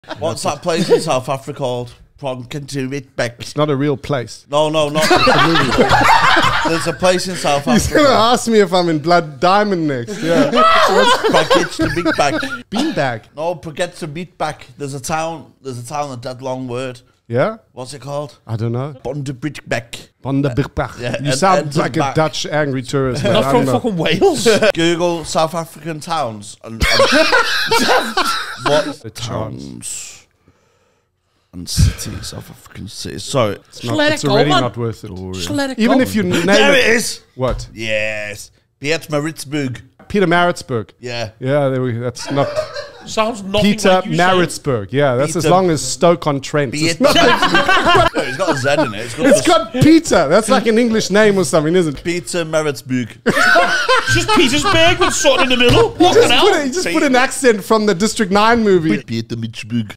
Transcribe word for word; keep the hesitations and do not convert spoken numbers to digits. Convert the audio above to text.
What's that place in South Africa called? Pronkentuitbeck. It's not a real place. No, no, not. There's a place in South Africa. He's going to ask me if I'm in Blood Diamond next. Yeah. Package the big bag. Beanbag. No, forget the beat back. There's a town. There's a town. A dead long word. Yeah. What's it called? I don't know. Bondebrickbeck. Bondebrickbeck. Yeah, you and- sound and like a back. Dutch angry tourist. man. Not I from don't know. fucking Wales. Google South African towns and, and what The towns and cities, South African cities. Sorry, It's, not, let it's it go, already man. not worth it. Just let it Even go. if you name there it. it is. What? Yes, Pietermaritzburg. Peter Maritzburg. Yeah, Yeah, there we, that's not... Sounds nothing Peter like you said. Maritzburg. Yeah, that's as Peter- long as Stoke-on-Trent. It's, Piet- no, it's got a Z in it. It's got, it's a- got Peter. That's like an English name or something, isn't it? Peter Maritzburg. It's just Petersburg with something in the middle. You Walking just, out. put, a, you just put an accent from the District nine movie. Pietermaritzburg.